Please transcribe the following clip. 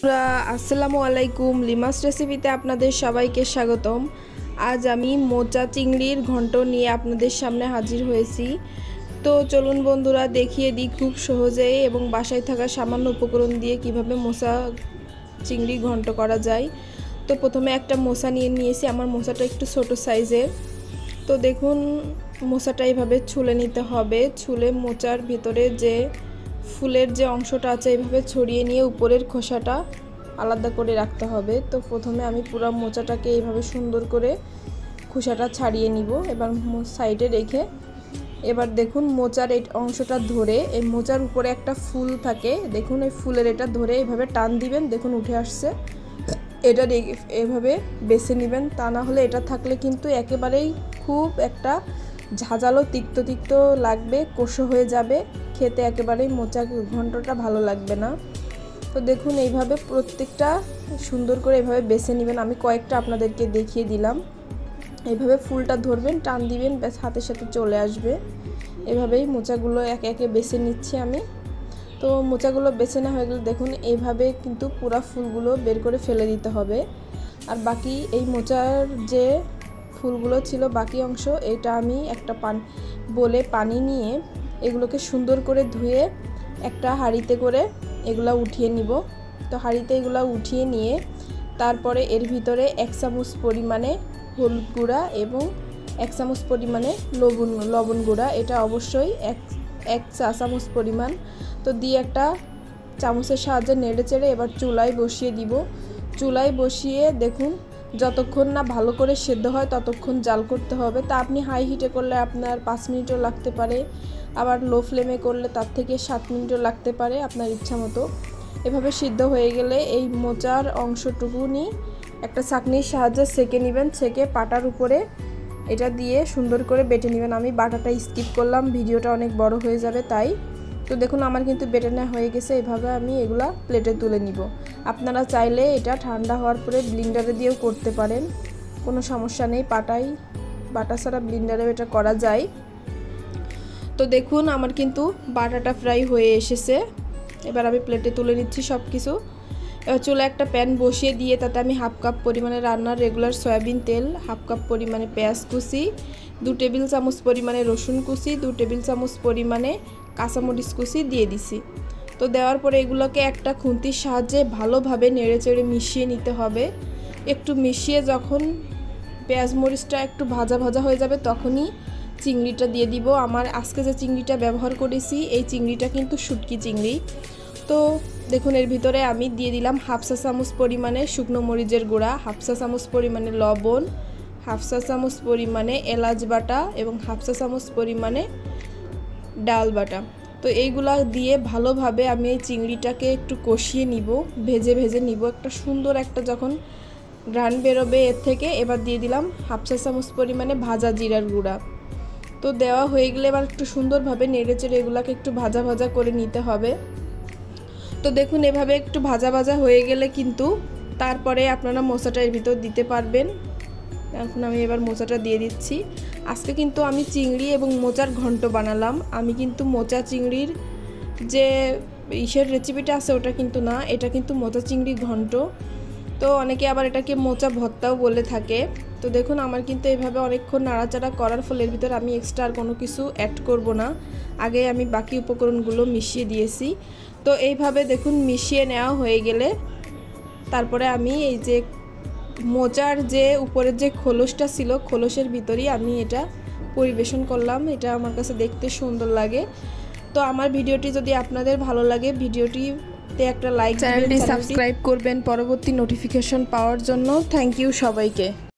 আসসালামু আলাইকুম। লিমাস রেসিপিতে আপনাদের সবাইকে স্বাগতম। আজ আমি মোচা চিংড়ির ঘন্ট নিয়ে আপনাদের সামনে হাজির হয়েছি। তো চলুন বন্ধুরা, দেখিয়ে দিই খুব সহজেই এবং বাসায় থাকা সামান্য উপকরণ দিয়ে কিভাবে মোচা চিংড়ি ঘন্ট করা যায়। তো প্রথমে একটা মোচা নিয়েছি। আমার মোচাটা একটু ছোট সাইজের। তো দেখুন, মোচাটা এইভাবে ছুলে নিতে হবে। ছুলে মোচার ভিতরে যে ফুলের যে অংশটা আছে এইভাবে ছড়িয়ে নিয়ে উপরের খোসাটা আলাদা করে রাখতে হবে। তো প্রথমে আমি পুরো মোচাটাকে এইভাবে সুন্দর করে খোসাটা ছাড়িয়ে নিব। এবার সাইডে রেখে এবার দেখুন মোচার এই অংশটা ধরে, এই মোচার উপরে একটা ফুল থাকে, দেখুন এই ফুলের এটা ধরে এইভাবে টান দিবেন, দেখুন উঠে আসছে। এটা এভাবে বেছে নেবেন, তা না হলে এটা থাকলে কিন্তু একেবারেই খুব একটা ঝাঁঝালো তিক্ত তিক্ত লাগবে, কষো হয়ে যাবে, খেতে একেবারেই মোচা ঘন্টটা ভালো লাগবে না। তো দেখুন এইভাবে প্রত্যেকটা সুন্দর করে এভাবে বেছে নেবেন। আমি কয়েকটা আপনাদেরকে দেখিয়ে দিলাম। এইভাবে ফুলটা ধরবেন, টান দিবেন, ব্যাস হাতের সাথে চলে আসবে। এভাবেই মোচাগুলো একে একে বেছে নিচ্ছি আমি। তো মোচাগুলো বেছে না হয়ে গেলে দেখুন এইভাবে কিন্তু পুরো ফুলগুলো বের করে ফেলে দিতে হবে। আর বাকি এই মোচার যে ফুলগুলো ছিল বাকি অংশ, এটা আমি একটা পানি নিয়ে এগুলোকে সুন্দর করে ধুয়ে একটা হাঁড়িতে করে এগুলা উঠিয়ে নিব। তো হাঁড়িতে এগুলা উঠিয়ে নিয়ে তারপরে এর ভিতরে 1 চামচ পরিমাণে হলুদ গুঁড়া এবং 1 চামচ পরিমাণে লবণ গুঁড়া, এটা অবশ্যই এক চা চামচ পরিমাণ। তো দিয়ে একটা চামচের সাহায্যে নেড়ে চেড়ে এবার চুলায় বসিয়ে দিব। চুলায় বসিয়ে দেখুন যতক্ষণ না ভালো করে সেদ্ধ হয় ততক্ষণ জাল করতে হবে। তা আপনি হাই হিটে করলে আপনার 5 মিনিটও লাগতে পারে, আবার লো ফ্লেমে করলে তার থেকে 7 মিনিটও লাগতে পারে, আপনার ইচ্ছা মতো। এভাবে সিদ্ধ হয়ে গেলে এই মোচার অংশটুকুনি একটা ছাঁকনির সাহায্যে ছেঁকে নেবেন। ছেঁকে পাটার উপরে এটা দিয়ে সুন্দর করে বেটে নেবেন। আমি বাটাটা স্কিপ করলাম, ভিডিওটা অনেক বড় হয়ে যাবে তাই। তো দেখুন আমার কিন্তু বেটে নেওয়া হয়ে গেছে। এভাবে আমি এগুলা প্লেটে তুলে নিব। আপনারা চাইলে এটা ঠান্ডা হওয়ার পরে ব্লিন্ডারে দিয়েও করতে পারেন, কোনো সমস্যা নেই। বাটা ছাড়া ব্লিন্ডারেও এটা করা যায়। তো দেখুন আমার কিন্তু বাটাটা ফ্রাই হয়ে এসেছে। এবার আমি প্লেটে তুলে নিচ্ছি সব কিছু। এবার চুলে একটা প্যান বসিয়ে দিয়ে তাতে আমি 1/2 কাপ পরিমাণে রান্নার রেগুলার সয়াবিন তেল, 1/2 কাপ পরিমাণে পেঁয়াজ কুচি, 2 টেবিল চামচ পরিমাণে রসুন কুচি, 2 টেবিল চামচ পরিমাণে কাঁচামরিচ কুচি দিয়ে দিছি। তো দেওয়ার পরে এগুলোকে একটা খুন্তির সাহায্যে ভালোভাবে নেড়ে চেড়ে মিশিয়ে নিতে হবে। একটু মিশিয়ে যখন পেঁয়াজ মরিচটা একটু ভাজা ভাজা হয়ে যাবে তখনই চিংড়িটা দিয়ে দিব। আমার আজকে যে চিংড়িটা ব্যবহার করেছি এই চিংড়িটা কিন্তু শুটকি চিংড়ি। তো দেখুন এর ভিতরে আমি দিয়ে দিলাম 1/2 চা চামচ পরিমাণে শুকনো মরিচের গুঁড়া, 1/2 চা চামচ পরিমাণে লবণ, 1/2 চা চামচ পরিমাণে এলাচ বাটা এবং 1/2 চা চামচ পরিমাণে ডাল বাটা। তো এইগুলা দিয়ে ভালোভাবে আমি এই চিংড়িটাকে একটু কষিয়ে নিব, ভেজে ভেজে নিব। একটা সুন্দর একটা যখন ঘ্রাণ বেরোবে এর থেকে, এবার দিয়ে দিলাম 1/2 চা চামচ পরিমাণে ভাজা জিরার গুঁড়া। তো দেওয়া হয়ে গেলে এবার একটু সুন্দরভাবে নেড়ে চেড়ে এগুলাকে একটু ভাজা ভাজা করে নিতে হবে। তো দেখুন এভাবে একটু ভাজা ভাজা হয়ে গেলে কিন্তু তারপরে আপনারা মোচাটা এর ভিতর দিতে পারবেন। এখন আমি এবার মোচাটা দিয়ে দিচ্ছি। আজকে কিন্তু আমি চিংড়ি এবং মোচার ঘন্ট বানালাম। আমি কিন্তু মোচা চিংড়ির যে রেসিপিটা আছে ওটা কিন্তু না, এটা কিন্তু মোচা চিংড়ি ঘন্ট। তো অনেকে আবার এটাকে মোচা ভর্তাও বলে থাকে। তো দেখুন আমার কিন্তু এইভাবে অনেকক্ষণ নাড়াচাড়া করার ফলে এর ভিতরে আমি এক্সট্রা আর কোনো কিছু অ্যাড করব না, আগে আমি বাকি উপকরণগুলো মিশিয়ে দিয়েছি। তো এইভাবে দেখুন মিশিয়ে নেওয়া হয়ে গেলে তারপরে আমি এই যে মোচার যে উপরের যে খোলসটা ছিল খোলসের ভিতরেই আমি এটা পরিবেশন করলাম। এটা আমার কাছে দেখতে সুন্দর লাগে। তো আমার ভিডিওটি যদি আপনাদের ভালো লাগে ভিডিওটিতে একটা লাইক দিবেন, চ্যানেলটি সাবস্ক্রাইব করবেন পরবর্তী নোটিফিকেশন পাওয়ার জন্য। থ্যাংক ইউ সবাইকে।